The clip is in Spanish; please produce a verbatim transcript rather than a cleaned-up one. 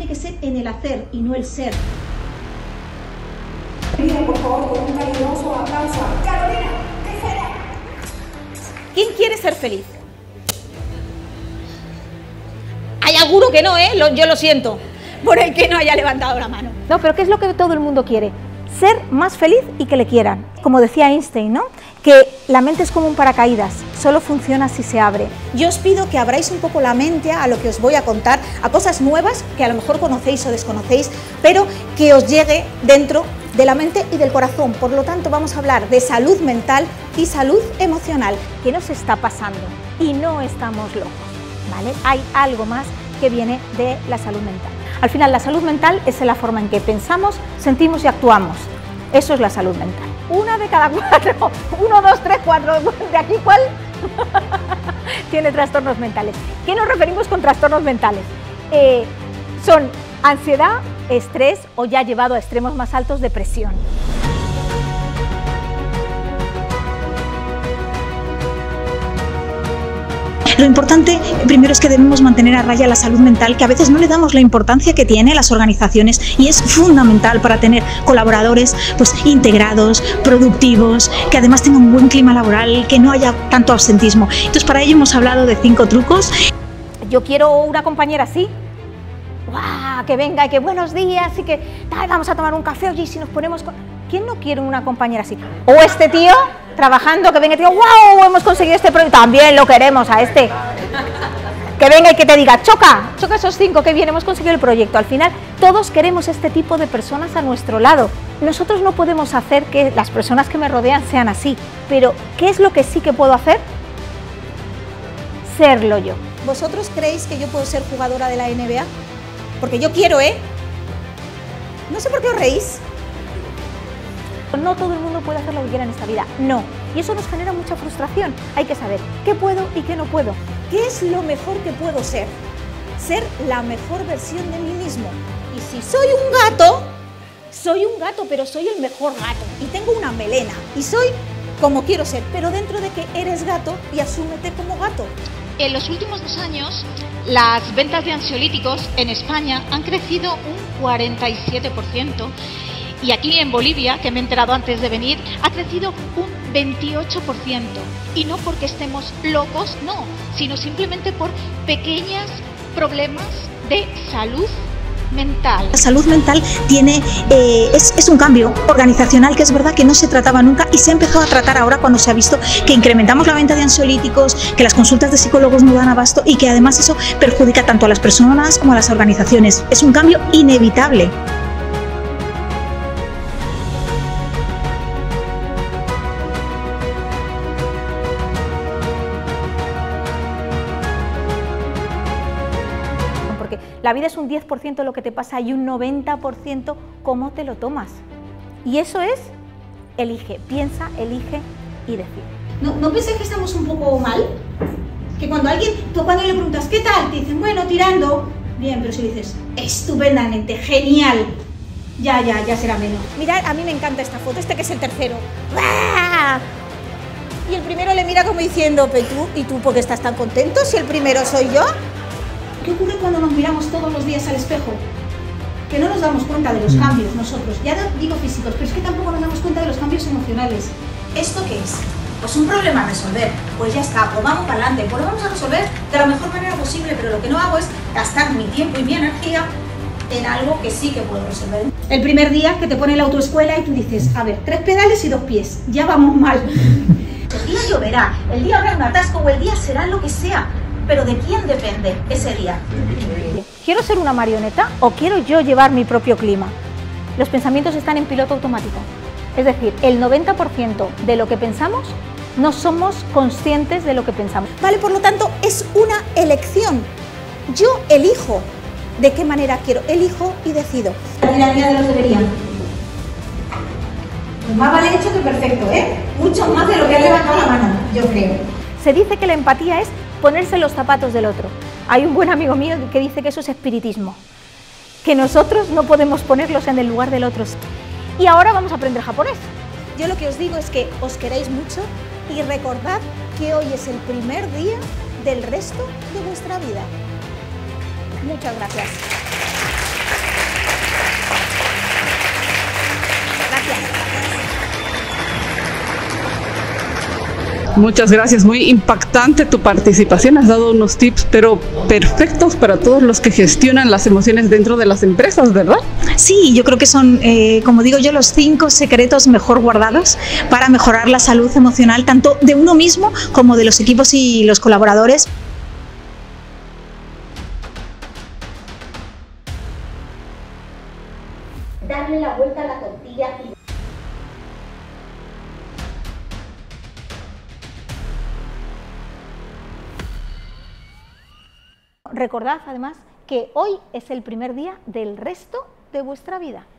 tiene que ser en el hacer y no el ser. Por favor, con un cariñoso aplauso a Carolina Tejera. ¿Quién quiere ser feliz? Hay alguno que no, ¿eh? Lo, yo lo siento, por el que no haya levantado la mano. No, pero ¿qué es lo que todo el mundo quiere? Ser más feliz y que le quieran. Como decía Einstein, ¿no? Que la mente es como un paracaídas, solo funciona si se abre. Yo os pido que abráis un poco la mente a lo que os voy a contar, a cosas nuevas que a lo mejor conocéis o desconocéis, pero que os llegue dentro de la mente y del corazón. Por lo tanto, vamos a hablar de salud mental y salud emocional. ¿Qué nos está pasando? Y no estamos locos, ¿vale? Hay algo más que viene de la salud mental. Al final, la salud mental es la forma en que pensamos, sentimos y actuamos. Eso es la salud mental. Una de cada cuatro, uno, dos, tres, cuatro, ¿de aquí cuál? Tiene trastornos mentales. ¿Qué nos referimos con trastornos mentales? Eh, son ansiedad, estrés o ya llevado a extremos más altos, depresión. Lo importante primero es que debemos mantener a raya la salud mental, que a veces no le damos la importancia que tiene las organizaciones, y es fundamental para tener colaboradores pues integrados, productivos, que además tengan un buen clima laboral, que no haya tanto absentismo. Entonces, para ello hemos hablado de cinco trucos. Yo quiero una compañera así. ¡Guau! Que venga y que buenos días y que tal, vamos a tomar un café, oye, y si nos ponemos con... ¿Quién no quiere una compañera así? O este tío trabajando, que venga y te diga, ¡wow! Hemos conseguido este proyecto, también lo queremos a este. Que venga y que te diga, choca, choca esos cinco, que bien, hemos conseguido el proyecto. Al final, todos queremos este tipo de personas a nuestro lado. Nosotros no podemos hacer que las personas que me rodean sean así, pero ¿qué es lo que sí que puedo hacer? Serlo yo. ¿Vosotros creéis que yo puedo ser jugadora de la N B A? Porque yo quiero, ¿eh? No sé por qué os reís. No todo el mundo puede hacer lo que quiera en esta vida, no. Y eso nos genera mucha frustración. Hay que saber qué puedo y qué no puedo. ¿Qué es lo mejor que puedo ser? Ser la mejor versión de mí mismo. Y si soy un gato, soy un gato, pero soy el mejor gato. Y tengo una melena. Y soy como quiero ser, pero dentro de que eres gato y asúmete como gato. En los últimos dos años, las ventas de ansiolíticos en España han crecido un cuarenta y siete por ciento y aquí en Bolivia, que me he enterado antes de venir, ha crecido un veintiocho por ciento. Y no porque estemos locos, no, sino simplemente por pequeños problemas de salud mental. La salud mental tiene, eh, es, es un cambio organizacional que es verdad que no se trataba nunca y se ha empezado a tratar ahora cuando se ha visto que incrementamos la venta de ansiolíticos, que las consultas de psicólogos no dan abasto y que además eso perjudica tanto a las personas como a las organizaciones. Es un cambio inevitable. Porque la vida es un diez por ciento lo que te pasa y un noventa por ciento cómo te lo tomas. Y eso es, elige, piensa, elige y decide. ¿No, ¿no pensáis que estamos un poco mal? Que cuando alguien, tú cuando le preguntas, ¿qué tal? Te dicen, bueno, tirando. Bien, pero si dices, estupendamente, genial. Ya, ya, ya será menos. Mirad, a mí me encanta esta foto, este que es el tercero. ¡Bah! Y el primero le mira como diciendo, ¿y tú? ¿Y tú por qué estás tan contento si el primero soy yo? ¿Qué ocurre cuando nos miramos todos los días al espejo? Que no nos damos cuenta de los cambios nosotros, ya no digo físicos, pero es que tampoco nos damos cuenta de los cambios emocionales. ¿Esto qué es? Pues un problema a resolver. Pues ya está, pues vamos para adelante, pues lo vamos a resolver de la mejor manera posible, pero lo que no hago es gastar mi tiempo y mi energía en algo que sí que puedo resolver. El primer día que te pone la autoescuela y tú dices, a ver, tres pedales y dos pies, ya vamos mal. El día lloverá, el día habrá un atasco o el día será lo que sea. Pero ¿de quién depende ese día? ¿Quiero ser una marioneta o quiero yo llevar mi propio clima? Los pensamientos están en piloto automático. Es decir, el noventa por ciento de lo que pensamos no somos conscientes de lo que pensamos. Vale, por lo tanto, es una elección. Yo elijo de qué manera quiero, elijo y decido. La tirarquía de los deberían. Pues más vale hecho que perfecto, ¿eh? Mucho más de lo que ha levantado la mano, yo creo. Se dice que la empatía es ponerse los zapatos del otro. Hay un buen amigo mío que dice que eso es espiritismo, que nosotros no podemos ponerlos en el lugar del otro. Y ahora vamos a aprender japonés. Yo lo que os digo es que os queréis mucho y recordad que hoy es el primer día del resto de vuestra vida. Muchas gracias. Gracias. Muchas gracias, muy impactante tu participación, has dado unos tips pero perfectos para todos los que gestionan las emociones dentro de las empresas, ¿verdad? Sí, yo creo que son, eh, como digo yo, los cinco secretos mejor guardados para mejorar la salud emocional tanto de uno mismo como de los equipos y los colaboradores. Darle la vuelta a la tortilla y recordad además que hoy es el primer día del resto de vuestra vida.